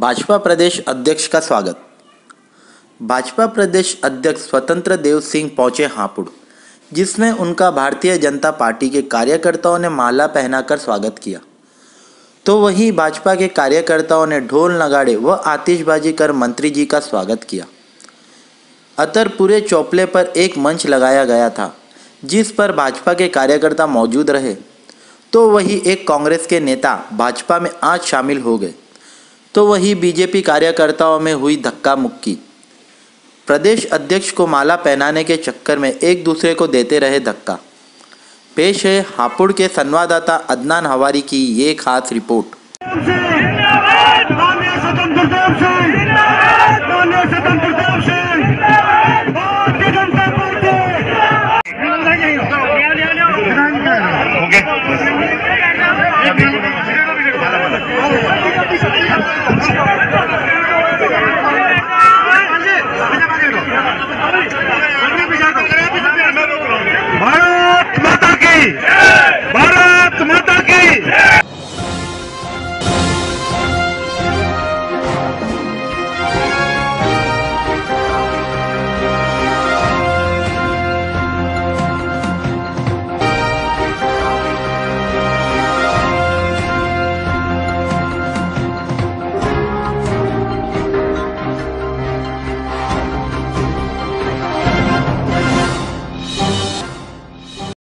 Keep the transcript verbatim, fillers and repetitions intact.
भाजपा प्रदेश अध्यक्ष का स्वागत। भाजपा प्रदेश अध्यक्ष स्वतंत्र देव सिंह पहुंचे हापुड़, जिसमें उनका भारतीय जनता पार्टी के कार्यकर्ताओं ने माला पहनाकर स्वागत किया। तो वहीं भाजपा के कार्यकर्ताओं ने ढोल नगाड़े व आतिशबाजी कर मंत्री जी का स्वागत किया। अतर पूरे चौपले पर एक मंच लगाया गया था, जिस पर भाजपा के कार्यकर्ता मौजूद रहे। तो वहीं एक कांग्रेस के नेता भाजपा में आज शामिल हो गए। तो वहीं बीजेपी कार्यकर्ताओं में हुई धक्का मुक्की। प्रदेश अध्यक्ष को माला पहनाने के चक्कर में एक दूसरे को देते रहे धक्का। पेश है हापुड़ के संवाददाता अदनान हवारी की ये खास रिपोर्ट।